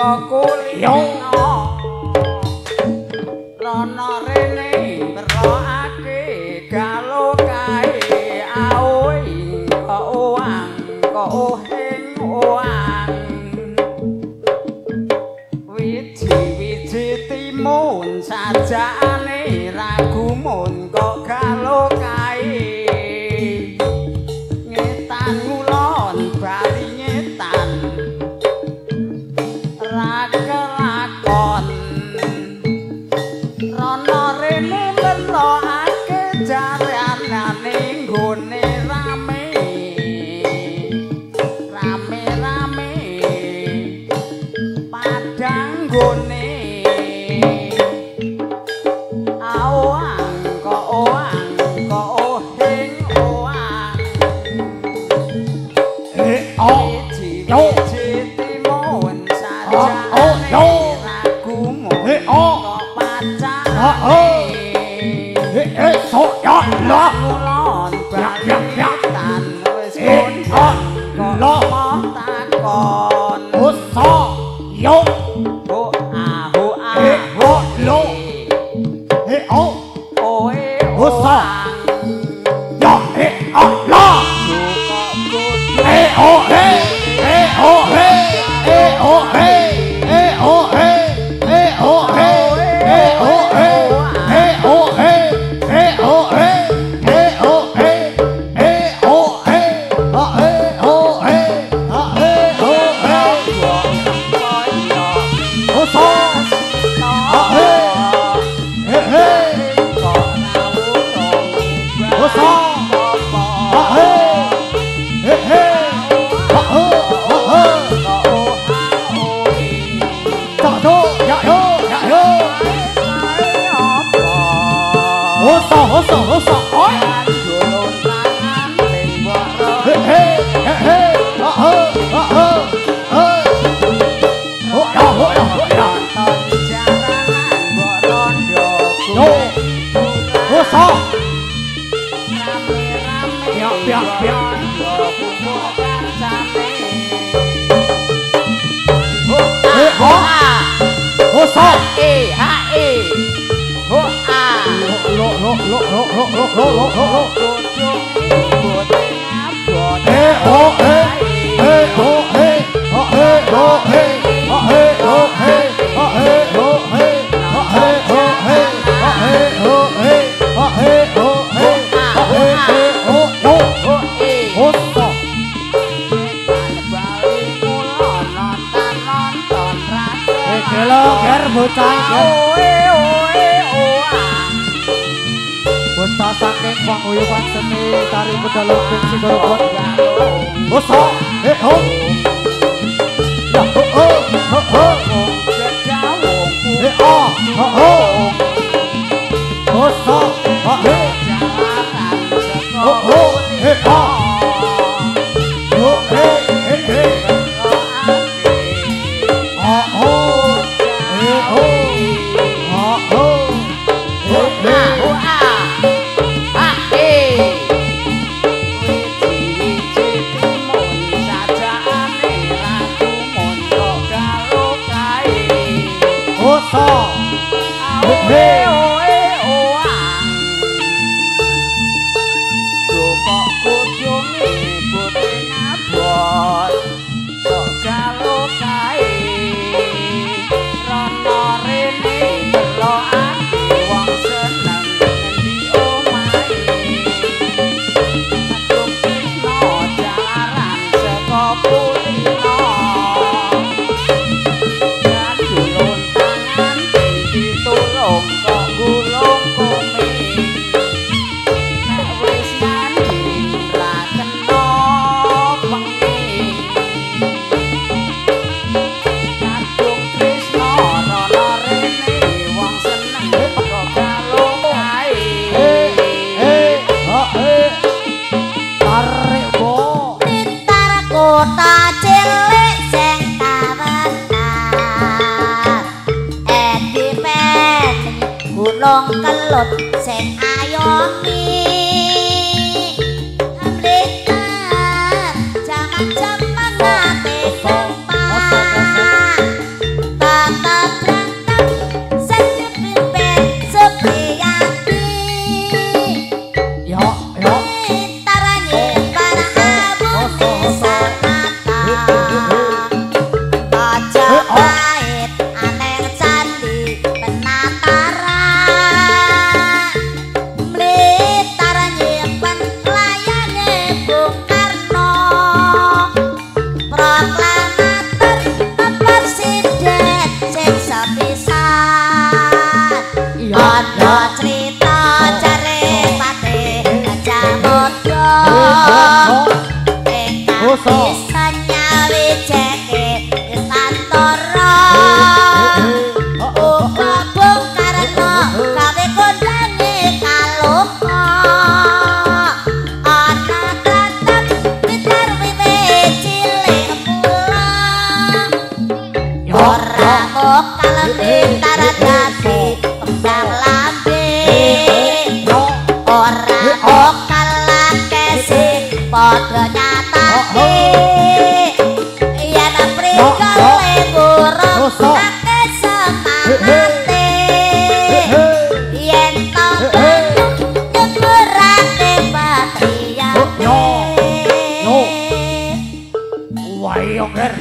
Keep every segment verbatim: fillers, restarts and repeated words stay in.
saka kulino rono rene merokake galo kae aoing kok oang kok ohing oang wiji-wiji timun sajane ragumun kok galo kae ngetan ngulon bali ngetan rakelakon rono rene merokake jaranane nggone rame rame-rame padang nggone aoang kok oang kok ohing oang eh oh yo timun sajane ragumun eh oh kok pacang oh eh eh so ya la ngulon ya ya tan wis eh oh lo moh takon usa yo ho a ho a eh ho lo eh oh oe usa ya eh oh la eh oh eh eh oh eh eh oh eh eh oh eh eh oh eh eh oh eh eh oh eh eh oh eh eh oh eh eh oh eh ah eh oh eh ah eh oh eh usa ah eh eh eh usa ah eh eh eh ah oh ah oh tak do ya yo ya yo usa usa usa oi eh eh eh eh ah oh ah oh eh oh ya oh ya oh ya yo usa piak piak piak eh oh usa e ha e ho a lo lo lo lo lo lo lo lo lo lo eh oh eh eh oh eh ah eh oh eh ah eh oh eh ah eh oh eh ah eh oh eh ah eh oh eh ah eh oh eh ah eh eh oh yo ho e usa eh kelo ger bocah ger oe oe oang bocah saking panguyuban seni tari pedaluping Sigorokot usa eh oh ya oh oh oh oh eh ah oh oh usa ah eh oh oh eh ah oh eh eh eh ah oh eh oh ah oh eh eh usa eh eh Gunung Kelut sing ayomi hamletan jaman-jaman nate sumpah padha nyatake yen prikole burung akeh semangate yen to nyemurake patriyane ayo ger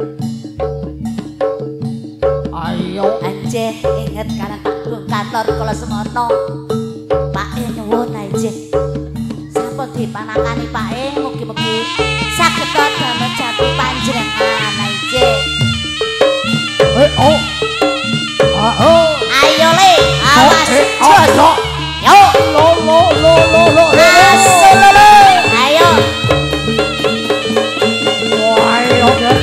ayo anjeh inget karang Pak Gung kantor kula semono Pak E nyuwun anjeh sampun dipanakani Pak E mugi-mugi saged damel jati panjenengan anjeh eh oh ah ayo le awas ayo yo lo lo lo lo lo ayo ayo ayo ger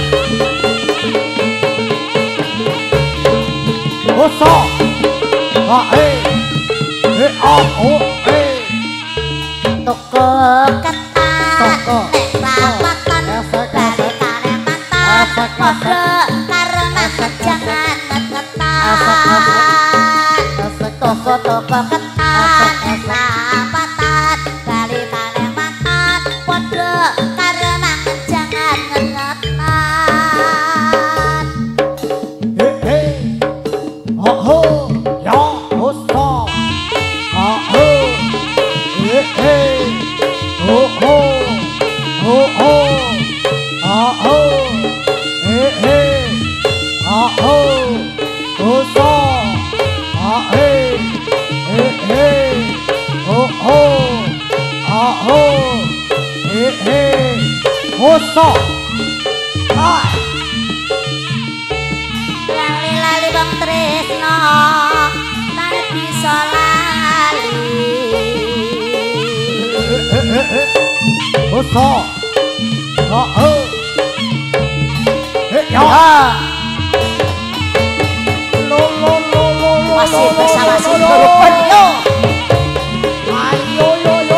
oso ah eh eh ah oh eh toko ketan nek rapatan bali kare mata padha karo jangan ketan toko-toko ketan nek rapatan bali kare mata padha karo jangan ketan oh ya oso ah oh eh eh oh oh oh oh ah oh eh eh ah oh oso ah eh eh eh oh oh ah oh eh eh oso ah lali-lali bang tresno tak bisa lali oso ah oh eh ya lo lo lo lo lo masih bersama si Rukun yo ayo yo yo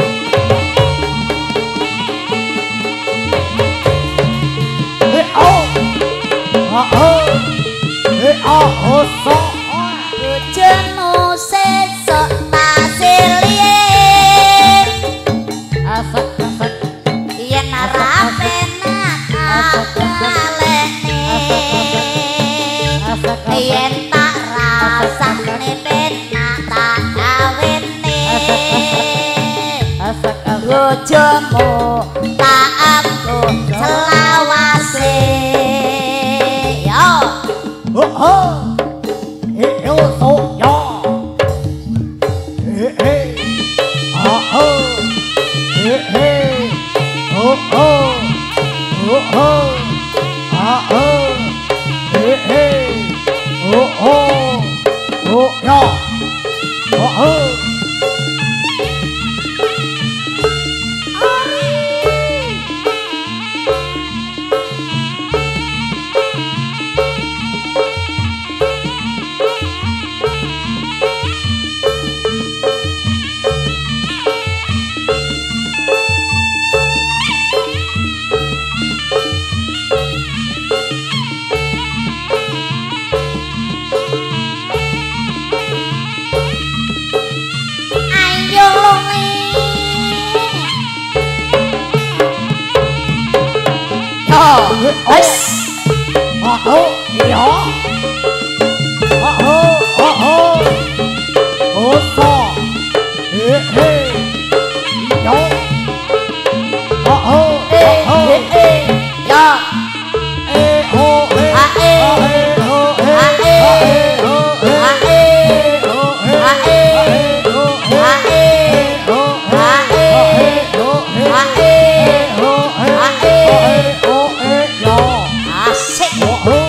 eh oh ah oh eh ah oso bojomu sesuk tasilie asak asak yen ora penak kalene yen tak rasane penak tak kawene asak bojomu tak aku selawase yo oh oh eh oso ya eh eh ah oh eh eh oh oh oh oh ah oh eh eh oh oh oh ya oh oh ayo lungi yo wes ah oh ya ah oh ah oh oso eh eh ya ah oh eh ah oh eh eh yo eh oh eh ah eh oh eh ah eh oh eh ah eh oh ah eh oh ah eh oh ah eh oh ah eh oh ah eh oh eh ya asik oh oh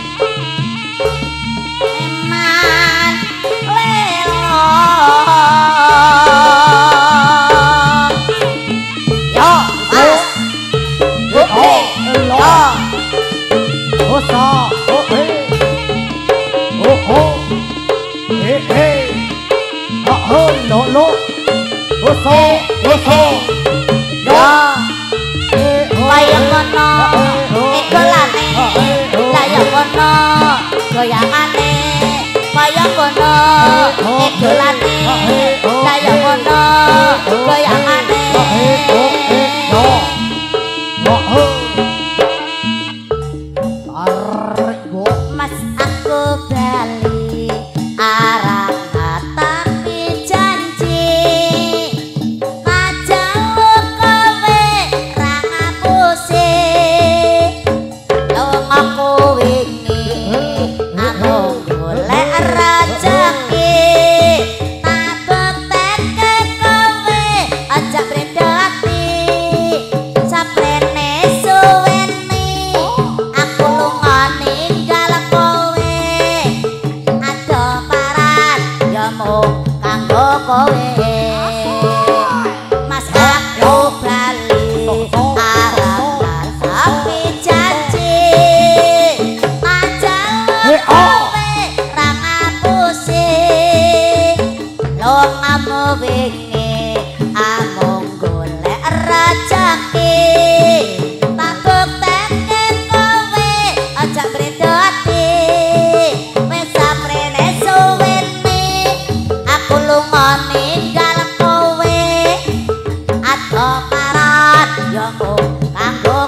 eman lelo yo mas oke yo oh sa oh eh oh oh eh eh ah oh lo lo oh sa oh sa yo eh oh kaya ngono ikulane kaya ngono goyangane kaya ngono ikulane kaya ngono goyangane oh eh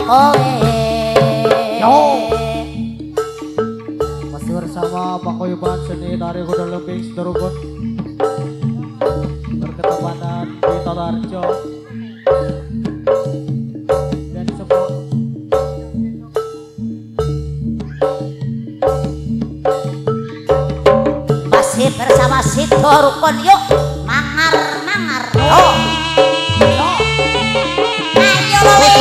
kowe. Yo. Masih bersama Paguyuban Seni Tari Kuda Lembing Sidoarjo. Berketepatan di Todarjo. Dan semua masih bersama Sido Rukun yuk mangar mangar. Oh. Ayo loe.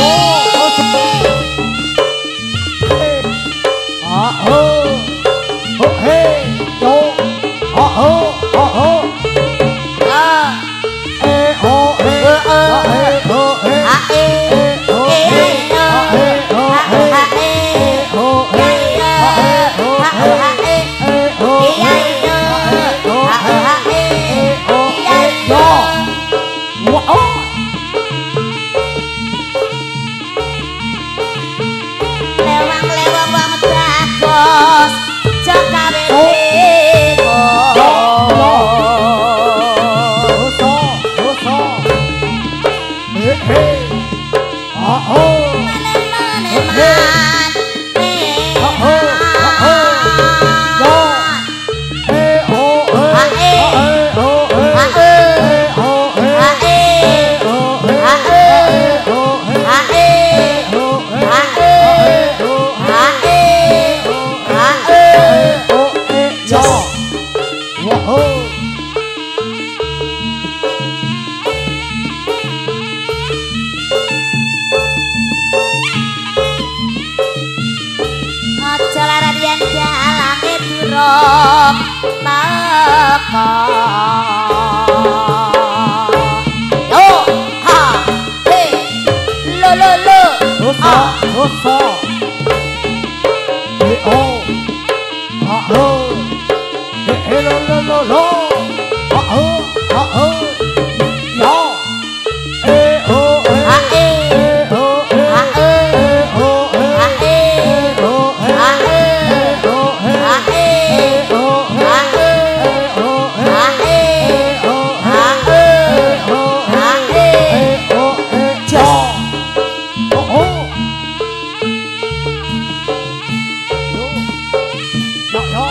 Ah oh. Oh hey. Yo. Ah oh. Ah oh. Ah. Eh oh eh. Ah eh oh eh. Ah eh. Oh eh. Ah eh oh eh. Ah eh. Oh eh. Ah eh oh eh. Eh oh eh. Lewang-lewang banget bagus jaga bego. Dosa, dosa. Eh eh. Ah oh. Maneman-maneman. Ah oh. Ah oh. Yo. Eh oh eh. Ah eh oh eh. Ah eh. Eh oh eh. Ah eh. Eh oh eh. Ah eh. Eh oh eh. Ah eh. Eh oh eh. Ah eh. Eh oh eh. Ah eh. Ah eh. Oh eh. Yo. Wow. Aja laradian dalange durung teko. Yo, ha, he, lo lo lo. Dosa, dosa. Eh oh. Ah oh. Eh eh lo lo lo lo. Ah oh. Ah oh. Yo. Eh oh eh. Ah eh, Eh oh eh. ah eh, Eh oh eh. ah eh, Eh oh eh. ah eh, Eh oh eh. ah eh, Eh oh eh. ah eh, Eh oh eh. ah eh, Eh oh eh. ah eh, Eh oh eh. ah eh. Eh oh eh. Yo. Oh oh. Yo. Yo yo.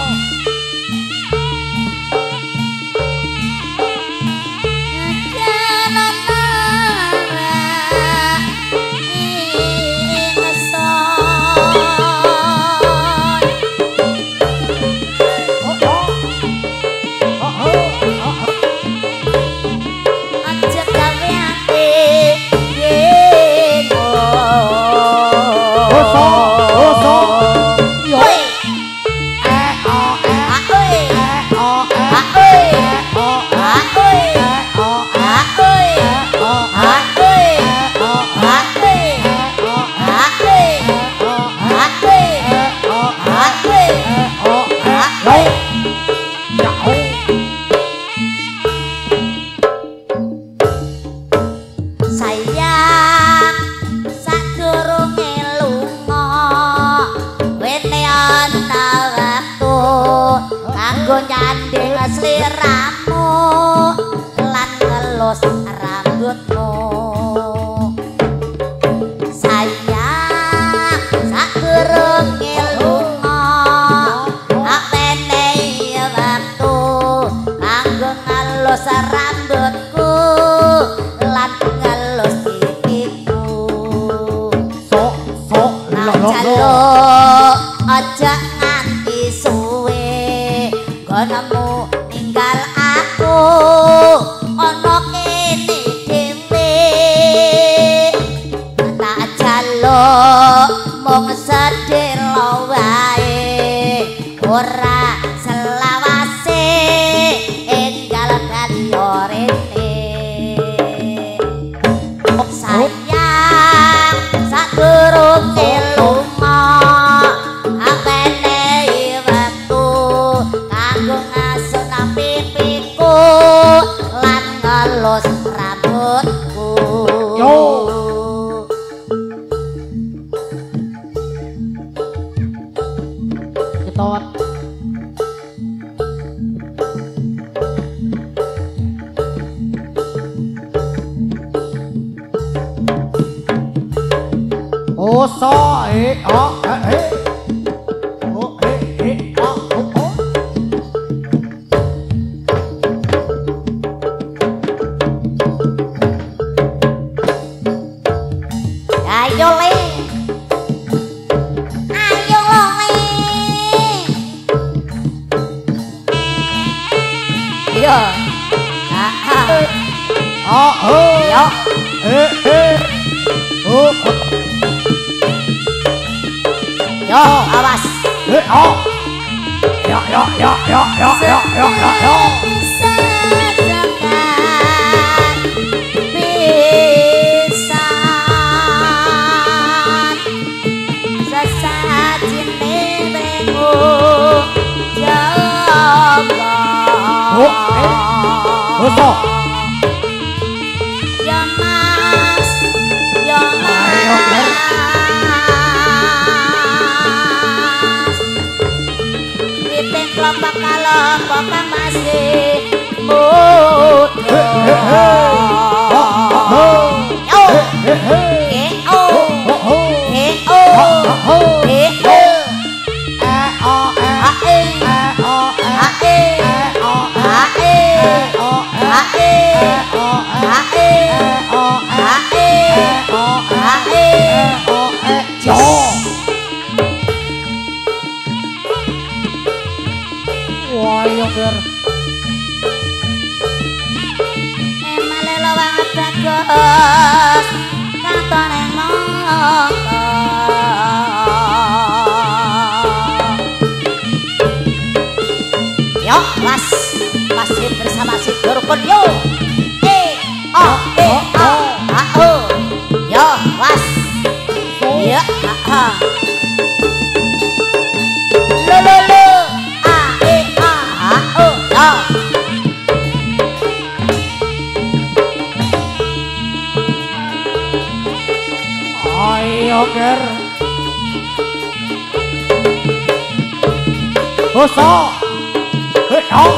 Oh yo. Oh oh. Oh oh. Dosa, dosa. Yo. Eh oh eh. Eh oh eh. Eh oh eh. Eh oh eh. Sayang sadurunge lunga wene ana wektu kanggo nyanding sliramu lan ngelus rambutmu. Sayang sadurunge lunga wene wektu kanggo ngelus rambutku lan ngelus gigiku. Sok, sok, lo lo lo. Jalo aja nganti suwe gonomu ninggal aku ana kene dhewe. Tak jalo mung sedelo wae ora selawase enggal dadi orene. Sayang sadurunge lunga apene wektu kanggo ngasun pipiku lan ngelus rambutku. Yo. Oh so eh oh eh oh eh eh oh oh oh. Ayo le. Ayo lo le. Yo. Ha ha. Oh oh. Yo. Eh eh. Oh oh. Yo, awas. Eh oh. Ya ya ya ya ya ya ya ya ya. Besok. Ya mas, ya mas. Piting kelompok kelompok kang masih muda. Yo, eh oh, eh oh, eh oh. Wah, yo ger. Emale lawang bagus katone mongko. Yo, was masih bersama si Durkun yo. Eh, oh, eh, oh, ah, oh. Yo, was. Ya, ah, ah. Lo, lo, lo. Ah, eh, ah, ah, oh, yo. Ayo ger. Besok. Eh oh.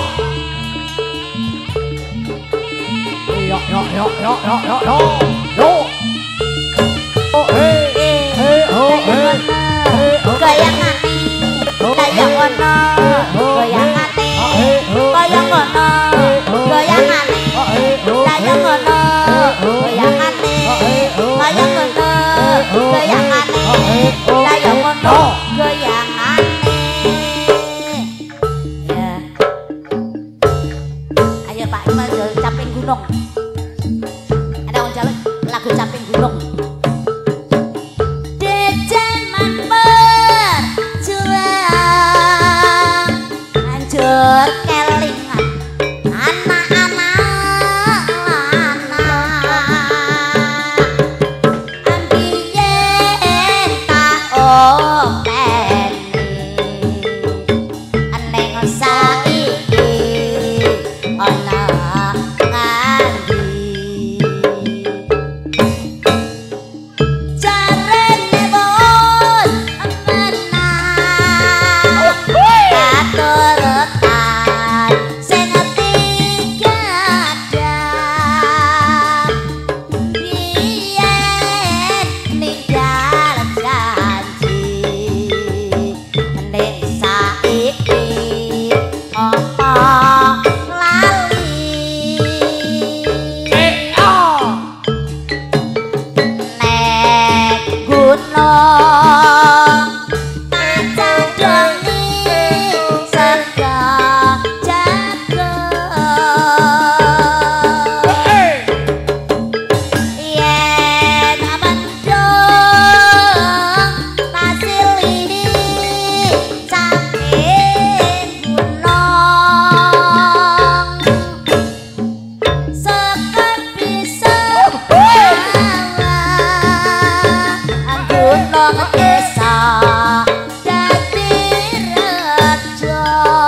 Yo yo yo yo yo yo yo. Yo. Oh eh eh oh eh. Goyangane, goyang ono, goyangane, goyang ono, goyangane, goyang ono, goyangane, goyang ono, goyangane, goyang ono, goyangane. Ya. Ayo Pak Iman caping gunung. Ada wong jaluk lagu caping gunung. Hancur kelingan anak-anak lanang ambiyen tak openi neng saiki ana ngandi jarene bos menang katurutan sing tigadang biyen ninggal janji nek saiki apa lali Eh oh. nek gunung kacadoni serga jago yen mendung tasili saking gunung sekar bisa gunung desa dadi rejo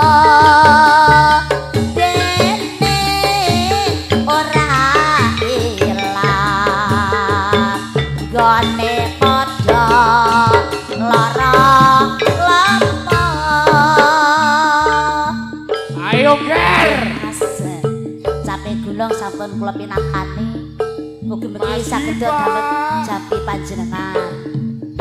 dene ora ilang gone padha lara lampa. Ayo ger. Asik. Capek gunung sampun kula pinakani. Mugi-mugi saged damel japi panjenengan.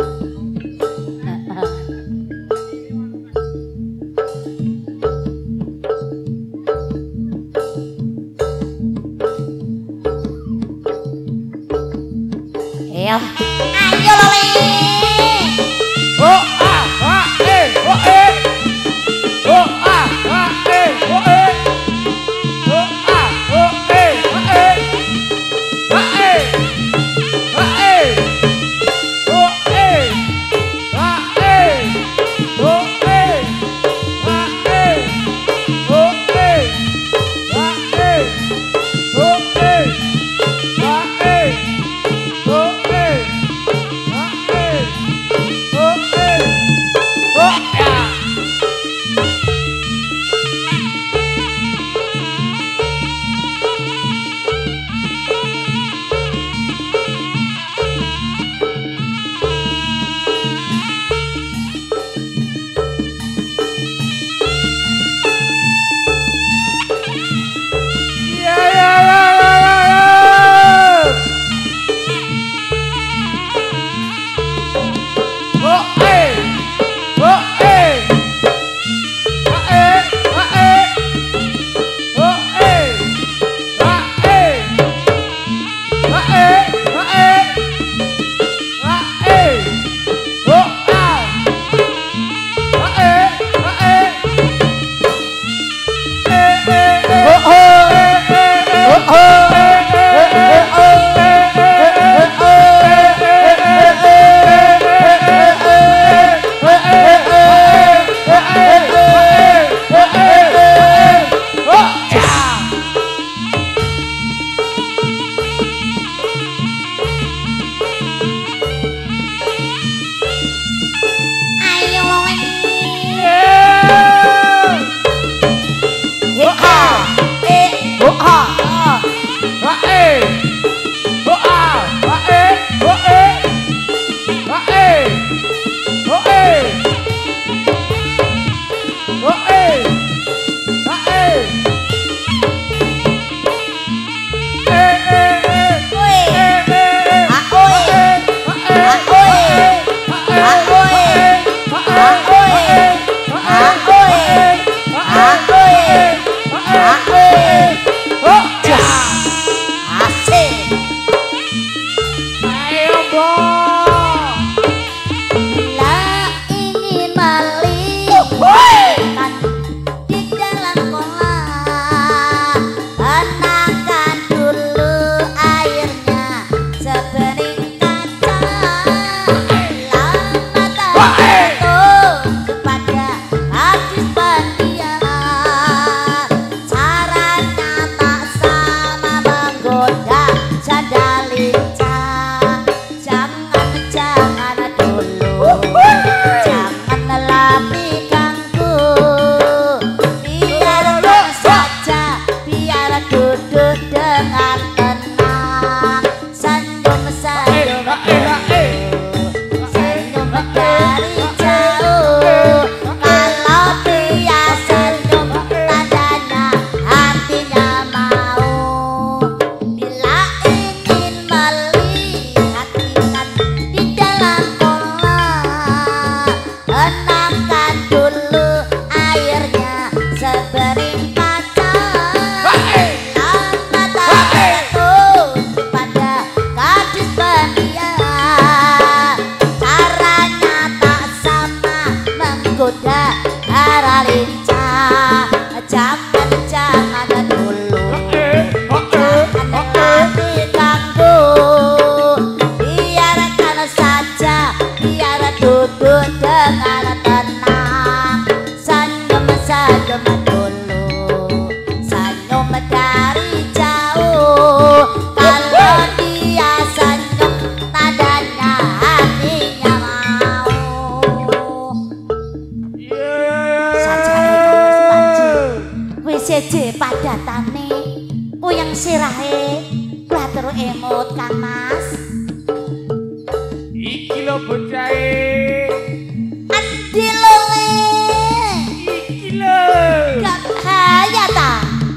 lho bocahe. Adi lole. Iki lho. Gak bahaya ta?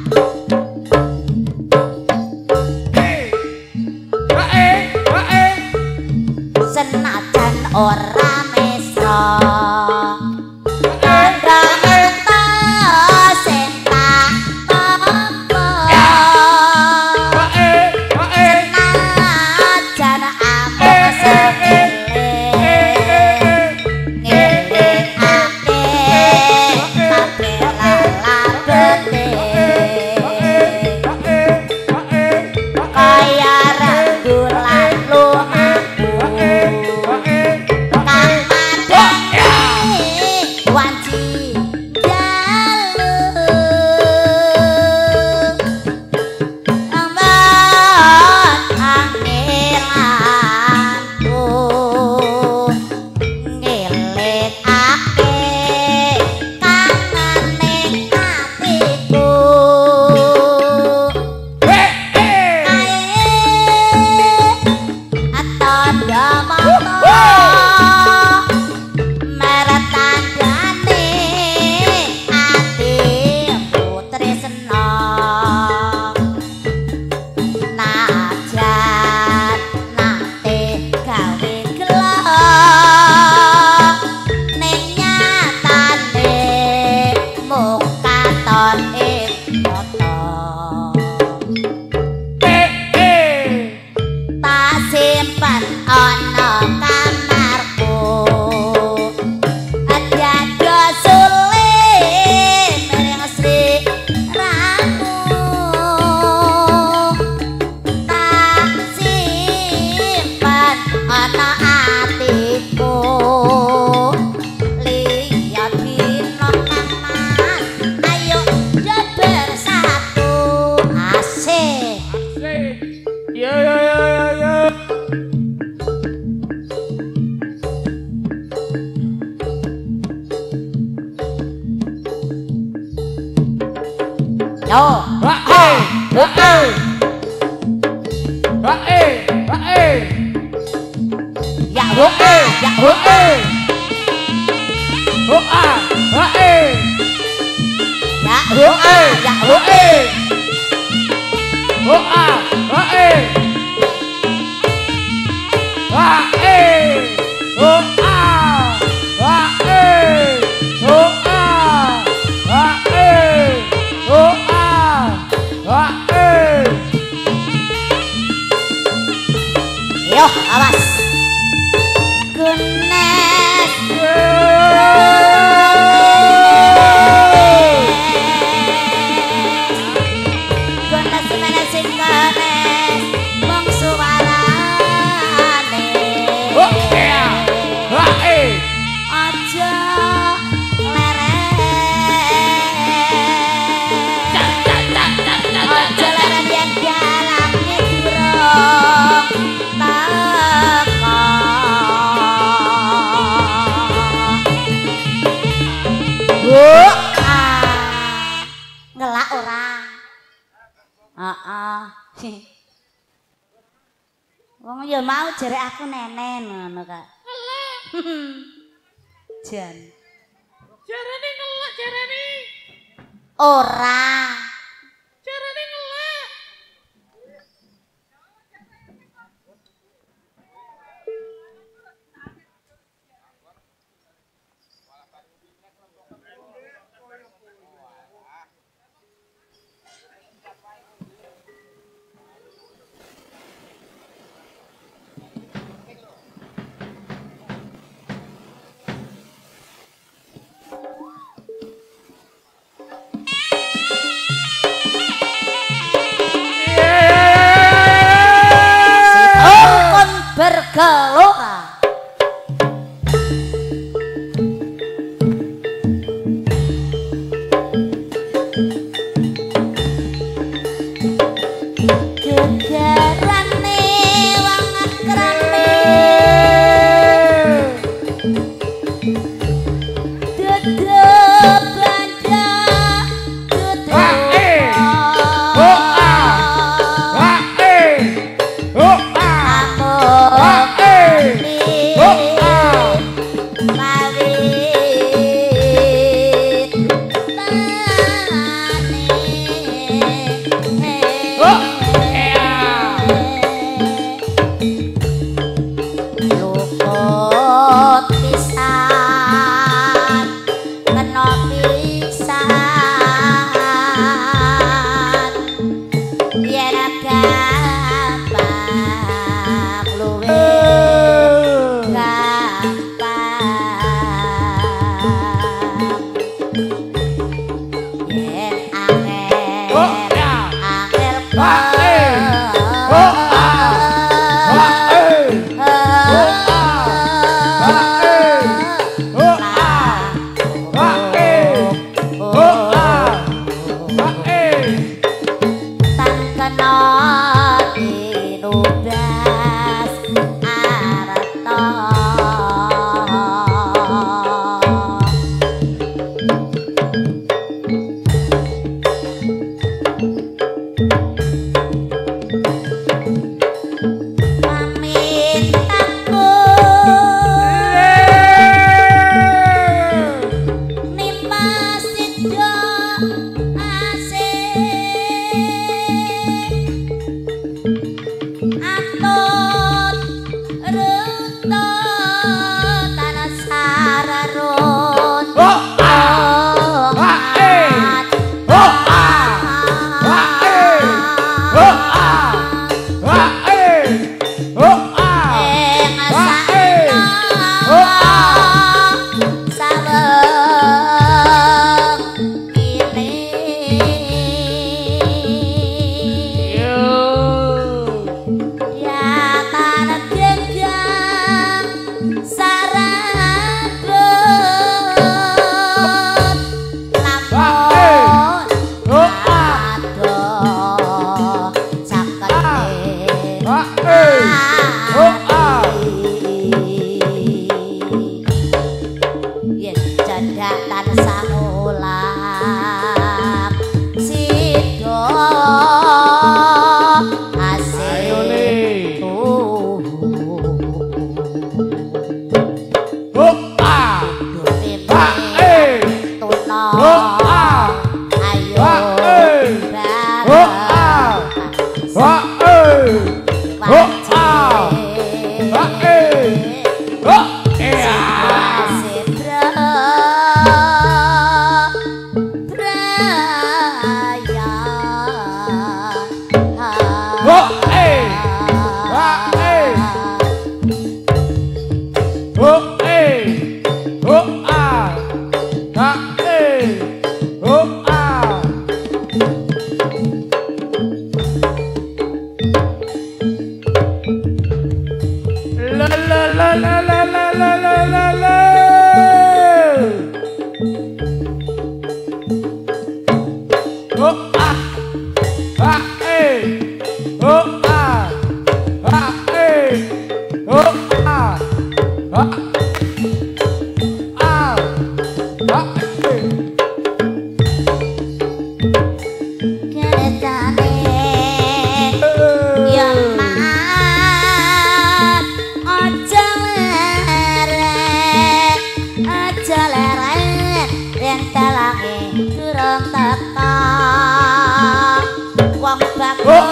Senajan ora mesra kandhangeta sing tak apa senajan amuk sepele ngelingake kabeh lalabete kaya rembulan lumaku wanci jalu amban angelanku ngelekake kangening atiku atanda mata Yo, Bae, bae. Bae, bae. ya bae, ya Bae. Doa, bae. ya Doa, ya bae. Doa, bae. Bae. Doa, bae. Doa, bae. Doa, bae. Yo, awas. Gunes. Gunes mana sing gunes mong suarane. Oh, yeah. Bae. Aja lereng. Aja lereng yang dalamnya durung teko. Bu, ah, ngelak orang. Heeh. Wong ya mau jere aku nenen ngono Kak. Jan. Jarane ngelak, jarane. Ora. Jarane ngelak. Bergelora. Gegarane wong akrame. Dudu banda dudu. Bae. Doa. Amuk oh eh, oh ah, ha eh, oh ah. La la la la la la la la la la. Oh ah, ha eh, oh ah, ha eh, oh ah, ha ah, ha eh. Keretane ya mat aja leret aja leret yen talange durung teka wong bakal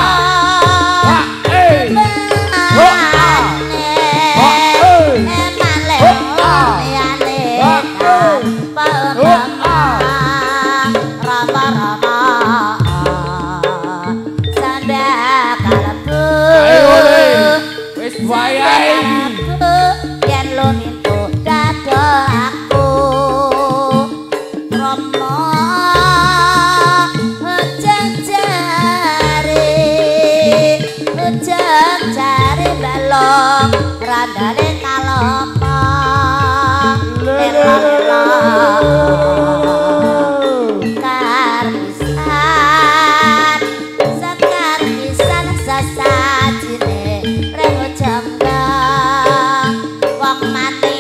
randane kalopa lela-lela karpisan sekar pisan sesajine rengo jangga wong mati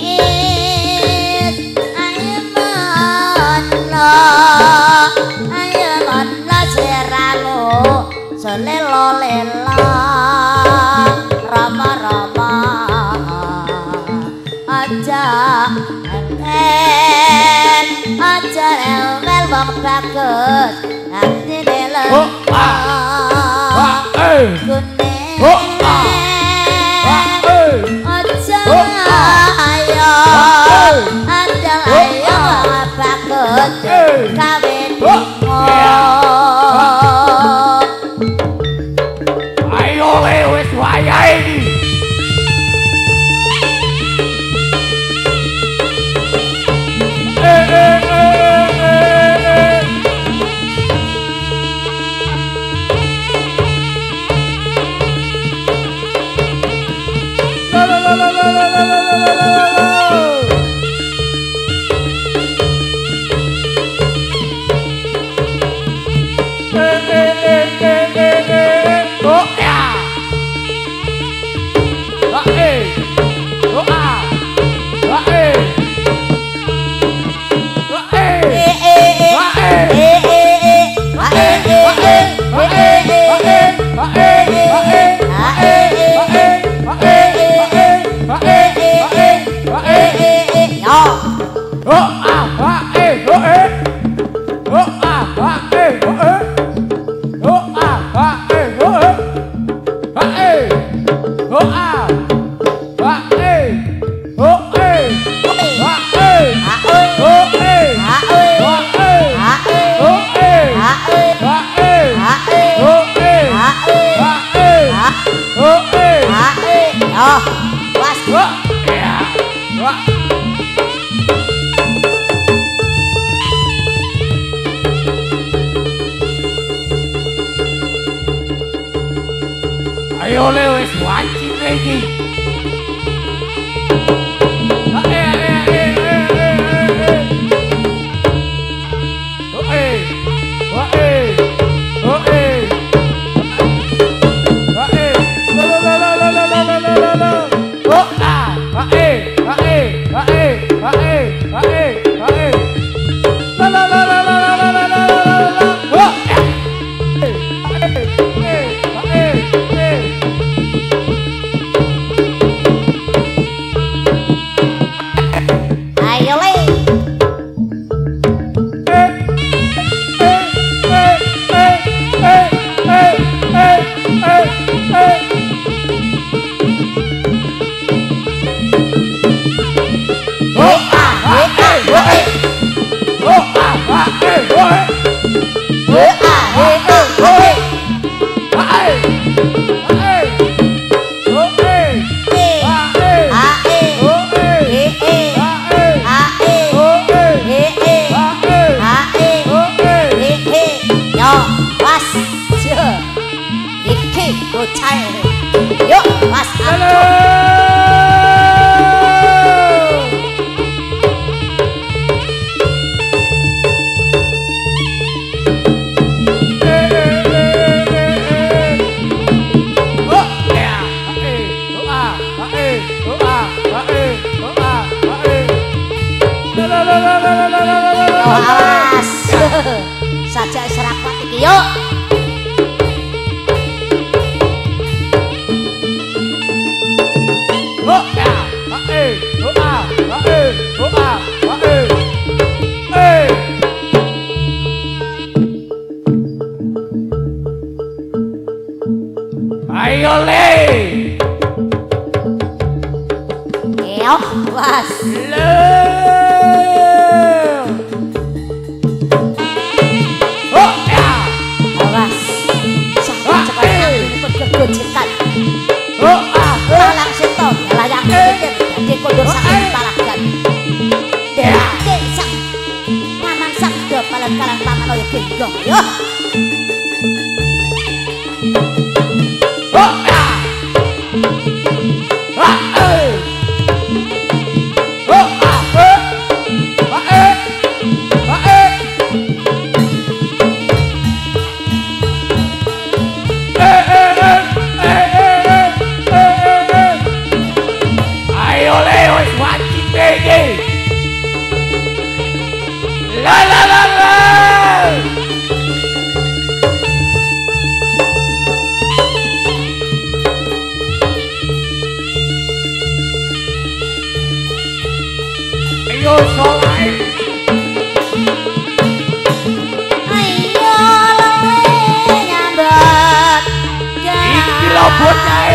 ayo mono ayo mono seralo selelo-lela rama-rama aja elen aja elen wong bagus atine lho kuning aja ayo aja ayo wong bagus kawin ayo le wis wayahe iki. Ayo le wis wancing iki. Hey, Awas. Saja serakot iki yuk. Oh ya, eh, oh ah, eh, oh ah, eh, eh. Ayo le. Yo, was. Le. Oh ya. Awas. Sampai cepat ini berkegojekan. Oh ah, Lalang seton, layang pikir, jadi kondur sakit palagan. Dek sang, paman sang do palan kalan paman oyo genggong, yo. oh ya. Ah, eh. Oh ah, eh. Ah, eh. Ah, eh. Eh, eh, eh. Eh, eh, eh. Eh, eh, eh. Ayo le, wis wajib iki. La la la la. Ayo solai. Ayo lewe nyambut. Iki lho bocah